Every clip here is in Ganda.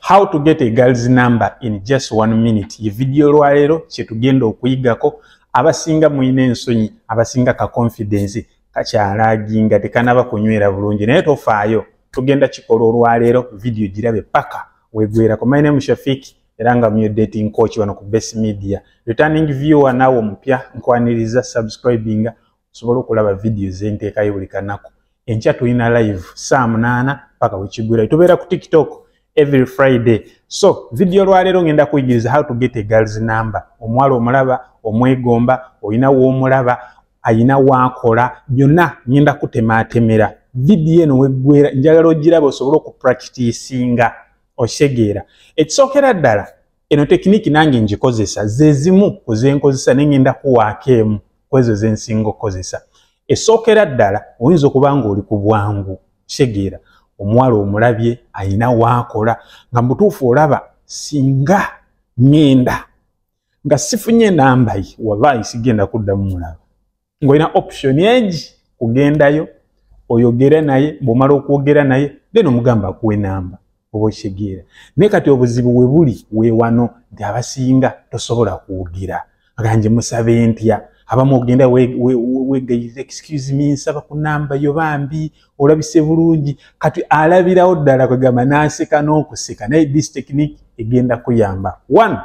How to get a girl's number in just 1 minute. Ye video lwalero kyetugenda okuyigako abasinga muine ensonyi abasinga ka confidence kakyalaginga tekanaba kunywera bulungi naye tofaayo tugenda kikola olwalero video girabe paka wegwera ko. My name is Shafiki era nga mu dating coach wano ku Best Media. Returning viewer nawo mupya nkwaniriza subscribing osobola okulaba videos enteekayo buli kanako. Enkya tulina live saa 8 paka wekigwira. Tubeera ku TikTok every Friday. So video lwalero ngenda kuyigiriza how to get a girl's number. Omwalo omulaba omwegomba oyina w'omulaba ayina wakola byonna ngenda kutematemera. Video eno weggwera njagala ogiraba osobola okupracticinga oshegeera. Ekisookera ddala eno tekiniki nange ngikozesa zezimu kuzenkozesa nengenda kuwaakemu kwezo zensinga okukozesa. Esookera ddala oyinza okuba nga oli ku bwangu shegeera omwalo omulabye ayina wakola nga mutuufu olaba singa ngenda nga sifunye namba ye wallahi sigenda kuddamu mulaba ng'olina option egi kugendayo oyogera naye bw'omala okwogera naye then omugamba akuwe namba oba oshegeera. Naye kati obuzibu we buli weewano nti abasinga tosobola kwogera aganje musabe ntya abamu ogenda wegayiza excuse me nsaba ku namba yo bambi olabise bulungi kati alabirawo ddala kwegamba n'aseka n'okuseka naye this technique egenda kuyamba. 1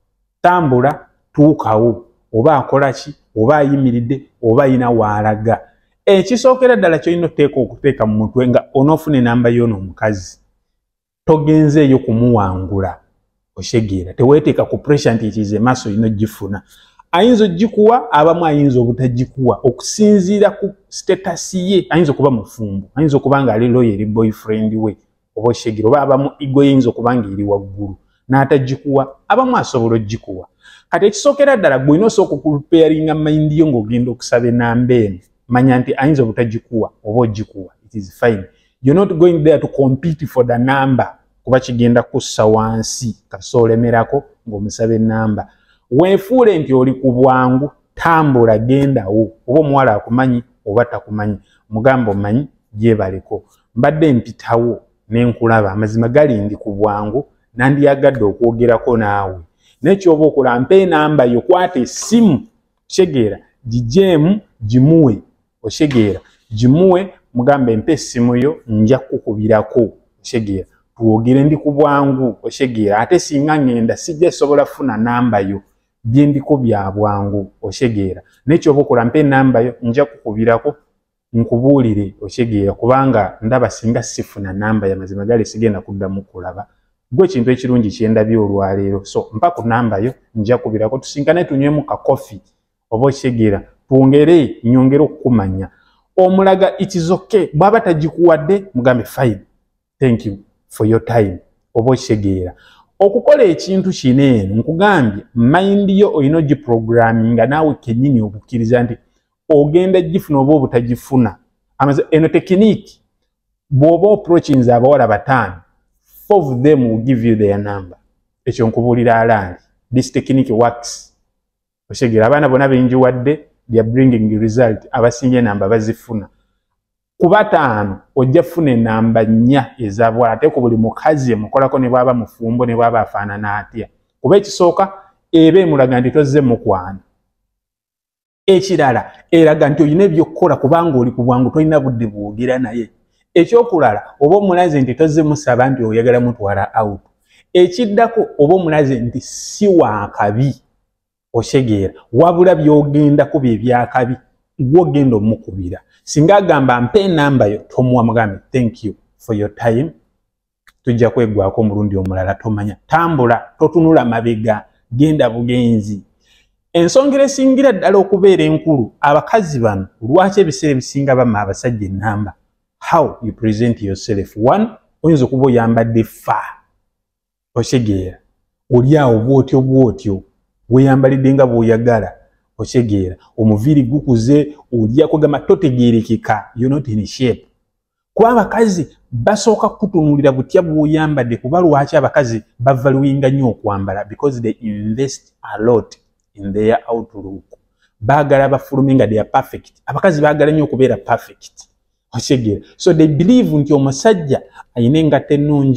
tambula tuukawo oba akola ki oba ayimiridde oba ayina waalaga. Ekisookera ddala kyolina okuteeka mu mutwe nga onoofuna enamba y'ono omukazi togenzeeyo kumuwangula oshegeera teweeteeka ku pressure nti ekize maaso olina ogifuna. Ayinza ogikuwa abamu ayinza obutagikuwa okusinziira ku status ye. Ayinza okuba mufumbo ayinza okuba nga ali loyo eri boyfriend we oba oshegeera oba abamu ego yinza okuba nga eri waggulu n'atagikuwa abamu asobola ogikuwa. Kati ekisookera ddala gw'olina osooka okupreparinga mind yo ng'ogenda okusaba enamba eno manya nti ayinza obutagikuwa oba ogikuwa it is fine. You're not going there to compete for the number kuba kigenda kussa wansi kasoolemerako ng'omusaba enamba. Weefuule nti oli ku bwangu tambula gendawo oba omuwala akumanyi oba takumanyi mugamba omanyi gyebaleko mbadde mpitawo nenkulaba amazima gali ndi ku bwangu nandiyagadde okwogerako naawe naye kyoba okola mpa enamba yo kwata essimu shegeera gijeemu gimuwe oshegeera gimuwe mugambe mpa essimu yo nja kukubirako oshegeera tuwogere ndi ku bwangu oshegeera ate singa ngenda sijja sobola funa namba yo byendiko bya bwangu oshegeera nekyo obukola mpe namba yo nja kukubirako nkubuulire oshegeera kubanga ndaba singa sifuna namba ya mazima gali sigenda kuddamu kulaba gwe kintu ekirungi kyendabye olwaleero. So mpa ku namba yo nja kubirako tusinkane tunywemu ka coffee oba oshegeera twongere nyongere okukumanya omulaga it is okay baba tagikuwadde mugambe fine thank you for your time oba oshegeera. Okukola ekintu kino eno nkugambye mind yo oyina ogiprogramminga naawe kennyini okukkiriza nti ogenda gifuna oba obutagifuna. Eno tekiniki bw'oba approachinze abawala 5 4 of them will give you their number. Ekyo nkubuulira alaali this technique works oshegeera abaana bonna benjiwadde they are bringing result abasinga enamba bazifuna kuba 5 ojja funa enamba 4 ezabwala ate ku buli mukazi emukolako ne bwaba mufumbo ne bwaba afaanana atya kuba ekisooka eba emulaga nti tozze mukwana. Ekirala eraga nti olina ebyokukola kubanga oli ku bwangu tolina budde bwogera naye. Ekyokulala oba omulaze nti tozze musaba nti oyagala mutwala out. Ekiddako oba omulaze nti si waakabi oshegeera wabula byogenda kuba ebyakabi gwogenda omukubira. Singa agamba mpe enamba yo tomuwa mugambe thank you for your time tujja kwegwako omulundi omulala tomanya tambula totunula mabega genda bugenzi. Ensongera esingira ddala okubeera enkulu abakazi bano lwaki ebiseera ebisinga bama abasajja enamba how you present yourself. 1 oyinza okuba oyambadde fa oshegeera oli awo bwotyo weeyambalidde nga bw'oyagala oshegeera omuviri gukuze olya kugamba totegeerekeka you're not in shape. Kuba abakazi basooka kutunuulira butya bw'oyambadde kuba lwaki abakazi bavaluinga nnyo okwambala because they invest a lot in their outlook. Baagala bafulume nga they are perfect. Abakazi baagala nnyo okubeera perfect oshegeera so they believe nti omusajja ayina engato ennungi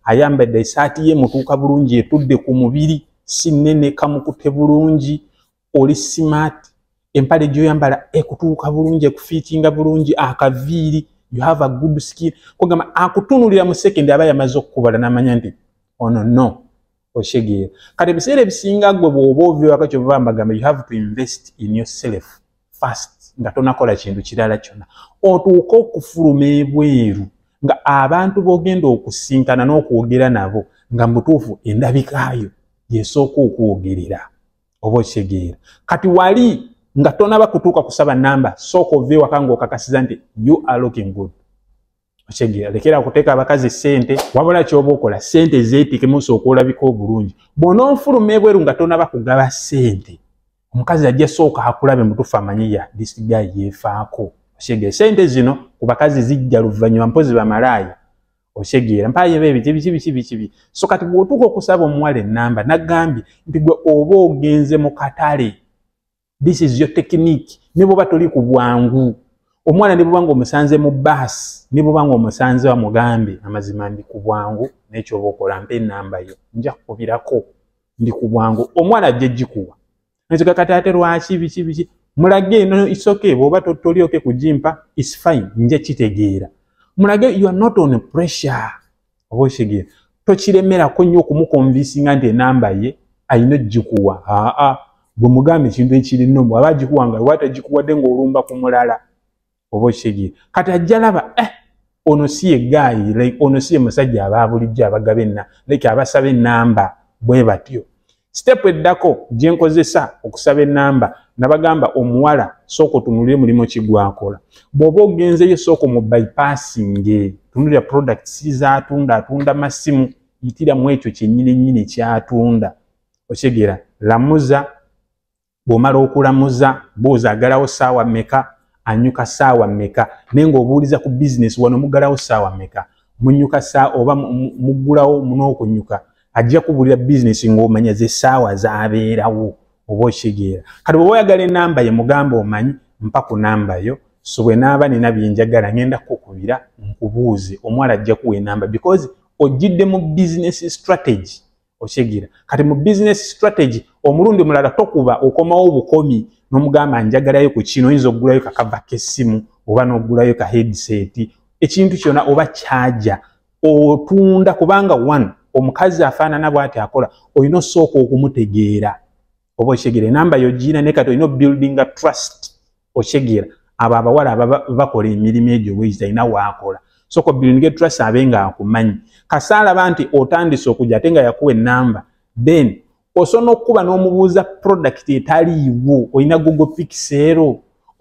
ayambadde essaati ye mutuuka bulungi etudde ku mubiri si nnene kamukute bulungi oli smart empale gy'oyambala ekutuuka bulungi ekufiitinga bulungi akaviiri you have a good skin kugamba akutunulira mu sekendi aba yamaze okukubala n'amanya nti ono no oshegeera kati ebiseera ebisinga gwe bw'oba ovyo waka kyova mbagamba you have to invest in yourself first nga tonakola kintu kirala kyonna otuuka okufuluma ebweru nga abantu b'ogenda okusinkana n'okwogera nabo nga mutuufu endabikaayo yesooka okwogerera oba okitegeera kati wali nga tonaba kutuuka kusaba namba sooka ove ewaka ng'okakasiza nti you are looking good okitegeera lekera okuteeka abakazi ssente wabula ky'oba okola ssente zeetikemu osooka olabika obulungi bw'onoonfuluma ebweru nga tonaba kugaba ssente omukazi ajja sooka akulabe mutuufu amanyiya this guy yeefaako okitegeera ssente zino ku bakazi zijja luvannyuma mpozi bamalaaya okitegeera mpaayo biki so kati bw'otuuka okusaba omuwala ennamba nagambye nti gwe oba ogenze mu katale this is your technique ne bw'oba toli ku bwangu omwana ne bw'oba ng'omusanze mu baasi ne bw'oba ng'omusanze wamugambe amazima ndi ku bwangu n'ekyoba okola mpa ennamba yo nja kukubirako ndi ku bwangu omwana ajja gikuwa nzika kati ate lwaki biki mulage no it's okay bw'oba toli oke kugimpa it's fine nja kitegeera mulage you are not on pressure oba okitegeera tokiremerako nnyo okumukonvinsinga nti ennamba ye ayina ogikuwa bwe mugambe ekintu ekirina omu aba agikuwa nga watagikuwadde ng'olumba ku mulala oba okitegeera kati ajja laba ono si ye gaayi like ono si ye musajja aba bulijjo abagaba like abasaba ennamba bwe batyo step eddako gye nkozesa okusaba ennamba nabagamba omuwala sooka otunulire mulimu ki gwakola bw'oba ogenzeyo sooka mu bypassing tunulira products z'atunda atunda masimu yitiramu ekyo kyennyini kyatunda okitegeera lamuza bw'omala okulamuza buuza agalawo ssaawa mmeka anyuka ssaawa mmeka naye ng'obuuliza ku bizinesi wano mugalawo ssaawa mmeka munyuka ssaawa oba muggulawo n'okunyuka ajja kubulira bizinesi ng'omanya ze ssaawa z'abeerawo oba okitegeera kati bw'oba oyagala ennamba ye mugamba omanyi mpa ku namba yo so bwe naaba nina byenjagala ngenda kukubira nkubuuze omuwala ajja kuwa ennamba because ojjidde mu bizinesi strategy okitegeera kati mu business strategy omulundi mulala tokuba okomawo obukomi n'omugamba njagalayo ku kino oyinza okugulayo kakava k'essimu oba n'okugulayo ka headset ekintu kyonna oba kyaja otunda kubanga one omukazi afaanana bw'ati akola olina osooka okumutegeera oba okitegeera enamba yogirina naye kati olina buildinga trust okitegeera abo abawala bakola emirimu egyo bwezi talina waakola soko buildinga trust abe nga akumanyi kasaalaba nti otandise okujja ate nga yakuwa ennamba then osobola okuba n'omubuuza product etaliiwo olina Google Pixel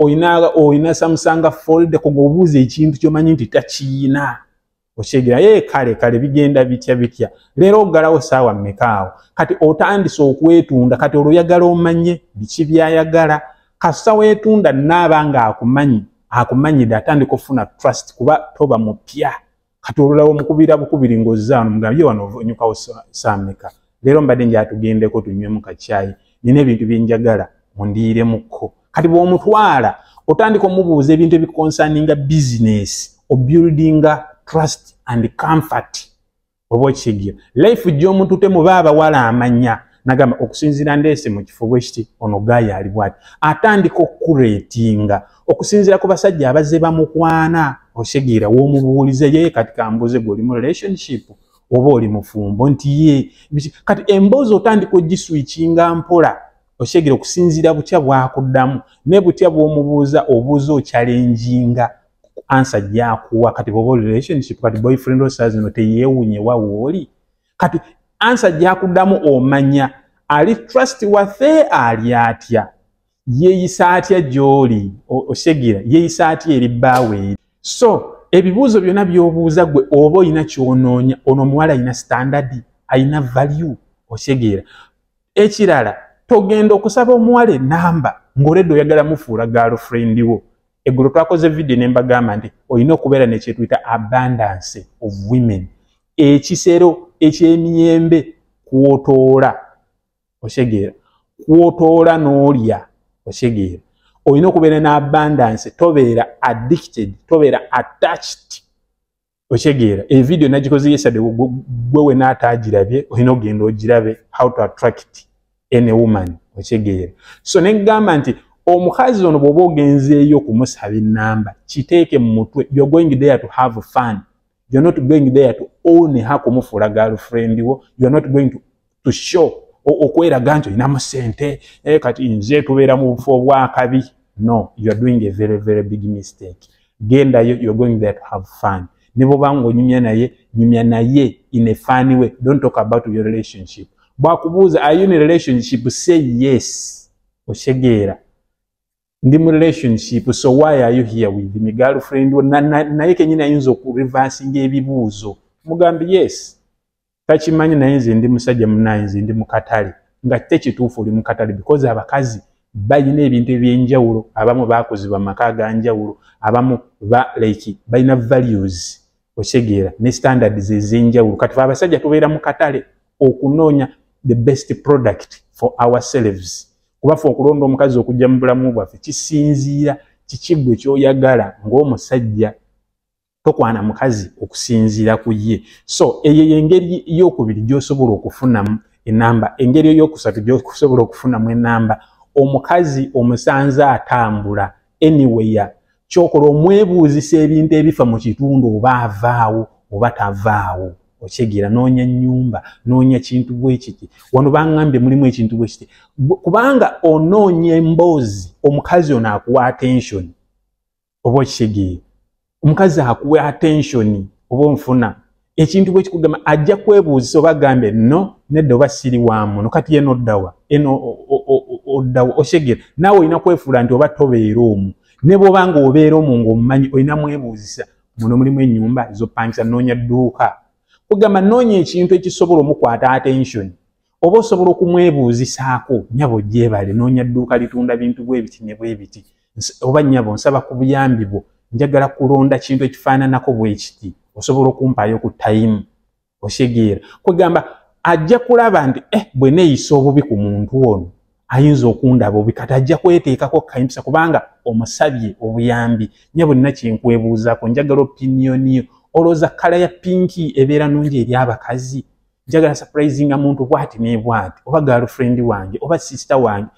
olina Samsung Fold kugobuuza ekintu ky'omanyi nti takiina okitegeera kale bigenda bitya leero ogalawo ssaawa mmekaawo kati otandise okwetunda kati oluyagala omanye biki byayagala kasa weetunda naaba nga akumanyidde atandika okufuna trust kuba toba mupya kati olulawo mukubira bukubiri ng'ozzaano mugambye wano onyukawo saameka leero mbadde njatugendeko tunywemu kacyayi nina ebintu byenjagala mundiiremukko kati bw'omutwala otandika omubuuza ebintu ebikonsaninga bizinesi obuildinga trust and comfort oba okitegeera life gy'omuntu temuba abawala amanya nagamba okusinziira ndeese mu kifo bwe kiti ono gaaya ali bwati atandika okukureetinga okusinziira ku basajja abazze bamukwana okitegeera w'omubuulize ye kati kambuuze gwe oli mu relationship oba oli mufumbo nti ye kati emboozi otandika ogiswikinga mpola okitegeera okusinziira butya bwakuddamu ne butya bw'omubuuza obuuza okyalenjinga ansa gyakuwa kati bw'oba relationship kati boyfriend osaa zino teyeewunye wawooli kati ansa gyakuddamu omanya ali trust wathe ali atya yeeyisa atya gy'oli okitegeera yeeyisa atya eri bbaawe eri so ebibuuzo byonna by'obuuza gwe oba olina ky'onoonya ono omuwala alina standard alina value okitegeera ekirala togenda okusaba omuwala ennamba ng'oledde oyagala mufuula girlfriend wo eggulo twakoze video ne mbagamba nti olina okubeera nekyetuyita abundance of women ekisero eky'emiyembe kwotoola okitegeera kwotoola n'olya okitegeera olina okubeera n'abundance tobeera addicted tobeera attached Ochegeera e video najikoze yesterday gwe n'atagirabye olina ogenda ogirabe how to attract any woman ochegeera. So negamba nti omukazi ono bw'oba ogenzeeyo kumusaba ennamba kiteeke mu mutwe, you're going there to have fun, you're not going there to own her kumufuula girlfriend wo, you're not going to show okweraga nti olinamu ssente kati nze tubeera mu bufo obwakabi. No, you're doing a very very big mistake. Gendayo, you're going there to have fun. Nebo bango nyumya naye in a funny way. Don't talk about your relationship. Bwakubuuza are you in a relationship, say yes. Ochegeera ndi mu relationship, so why are you here with me girlfriend? Naye kenyina ayinza okureversinga ebibuuzo mugambi yes takimanyi naye nze ndi musajja munaye nze ndi mu katale nga tekituufu oli mu katale because abakazi balina ebintu ebyenjawulo, abamu baakuzibwa maka ga njawulo, abamu balina values ochegeera ne standards ez'enjawulo. Kati abasajja tubeera mu katale okunoonya the best product for ourselves. Kubafu okulonda omukazi okujja mu bulamu bwaffe kisinziira kikigwe kyoyagala ng'omusajja, tokwana mukazi okusinziira ku ye. So eyo y'engeri y'okubiri gy'osobola okufunamu enamba. Engeri ey'okusatu gy'osobola okufunamu enamba, omukazi omusanze atambula anywhere, kyokola omwebuuzisa ebintu ebifa mu kitundu oba avaawo oba tavaawo. Ochegeera noonya nnyumba, noonya kintu bwe kiti. Wano bangambye mulimu ekintu bwe kiti. Kubanga onoonya emboozi, omukazi ono akuwa attention. Oba okitegeye. Omukazi akuwa attention oba onfuna. Ekintu bwe kikugamba ajja kwebuuzisa oba gambe no nedda oba siri waamu no kati eno oddawa. Eno oddawa ochegeera. Naawe olina kwefuula nti oba tobeera omu. Ne bw'obanga obeera omu ng'omumanyi olina mwebuuzisa. Muno mulimu ennyumba z'opangisa, noonya dduuka. Kugamba noonya ekintu ekisobola omukwata attention. Oba osobola okumwebuuzisaako, nnyabo gyebale, noonya dduuka litunda bintu bwe biti ne bwe biti. Oba nnyabo nsaba ku buyambi bwo, njagala kulonda kintu ekifaananako bwe kiti. Osobola okumpaayo ku time. Ochegeera. Kugamba ajja kulaba nti bwe neeyisa obubi ku muntu ono ayinza okundaba obubi, kati ajja kweteekako kayimpisa kubanga omusabye obuyambi. Nnyabo nina kyenkwebuuzaako, njagala opinion yo. Olooza kala ya pinki ebeera nungi eri abakazi. Njagala surprisinga muntu bwati ne bwati, oba girlfriend wange oba sister wange.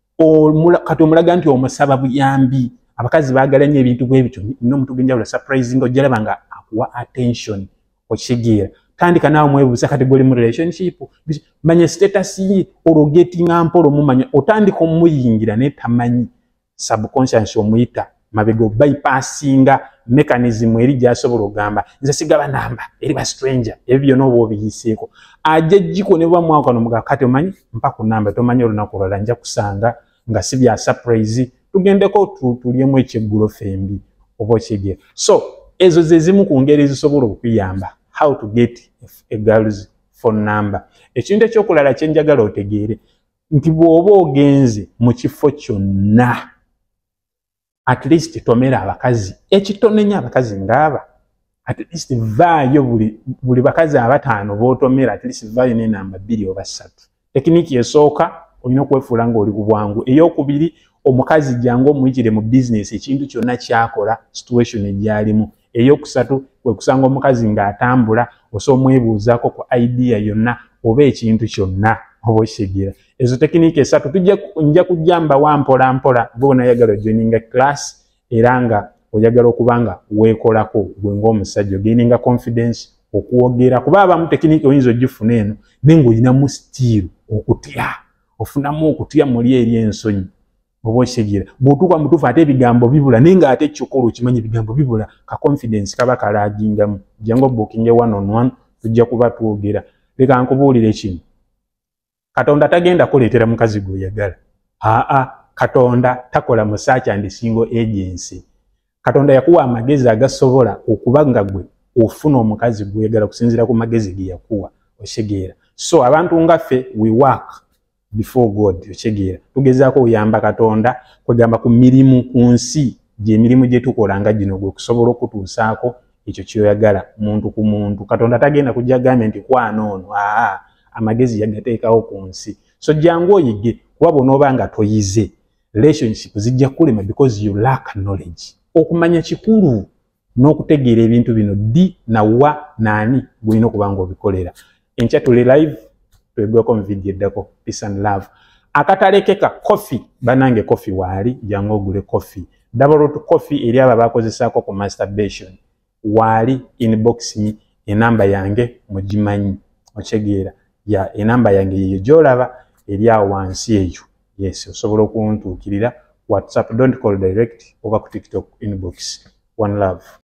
Kati omulaga nti omusaba buyambi. Abakazi baagala nnyo ebintu bwe bityo. N'omuntu genjawulo surprisinga ojjalaba nga akuwa attention. Okigeera. Tandika naawe mwebuuza kati goli mu relationship. Manya status ye orogetinga mpolo mumanya. Otandika omuyingira ne tamanyi. Subconscious omuyita mabego bypassinga mechanism eri gyasobola ogamba nze sigaba namba eri ba stranger ebyo n'obo obiyiseeko ajja jjiko ne bwamwaka no muga kati omanyi mpa ku namba tomanyi olunaku lwala nja kusanga nga si bya surprise tugendeko tulyemu ekyeggulo fembi oba okigeera. So ezo ze zimu ku ngeri zisobola okuyamba how to get a girl's phone number. Ekintu ekyokulala kye njagala otegeere nti bw'oba ogenze mu kifo kyonna at least tomera abakazi ekitone nnyo abakazi ngaba at least vaayo buli bakazi abataano b'otomera at least vaayo n'enamba 2 oba 3. Tekiniki esooka olina okwefuula ng'oli ku bwangu. Ey'okubiri omukazi jangu omuyitire mu business ekintu kyonna kyakola situation egyalimu. Ey'okusatu kwe kusanga omukazi ng'atambula osobola omwebuuzaako ku idea yonna oba ekintu kyonna oba okitegera. Ezo tekiniki esatu nja kujjamba wampola mpola gwe nayagala ojoininga class era nga oyagala okubanga weekolako gwe ng'omusajja ogaininga confidence okuwogera kuba abamu tekiniki oyinza ogifuna eno naye ng'olinamu stiiru okutya ofunamu okutya muli eri ensonyi oba okitegera. Bw'otuuka mutuufu ate ebigambo bibula naye ng'ate kyokolo okimanyi ebigambo bibula ka confidence kaba kalaagingamu. Jangu bookinge 1-on-1 tujja kuba twogera. Leka nkubuulire kino. Katonda tagenda kuleetera mukazi gw'oyagala. Katonda takola mu search and single agency. Katonda yakuwa amagezi agasobola okuba nga gwe ofuna omukazi gw'oyagala kusinziira ku magezi ge yakuwa okitegera. So abantu ngaffe we work before God okitegera. Tugezaako oyamba Katonda kwegamba ku mirimu ku nsi gy'emirimu gye tukola nga gino gwe kusobola okutuusaako ekyo kyoyagala muntu ku muntu. Katonda tagenda kujja gambe nti kwana ono amagezi yagateekawo ku nsi. So jangu oyige kuba bw'onooba nga toyize relationship zijja kulema because you lack knowledge. Okumanya kikulu n'okutegeera ebintu bino di na wa naani gwina okuba ng'obikolera. Enkya tuli live twegweko mu video eddako. Peace and love. Akatalekeka coffee banange coffee waali jangu ogule coffee. Double root coffee eri abo bakozesaako ku masturbation. Waali inbox me enamba yange mugimanyi ochegeera ya enamba yange yeyo gyolaba eri awo wansi eyo. Yes, osobola okuntuukirira WhatsApp, don't call direct, over ku TikTok inbox. One love.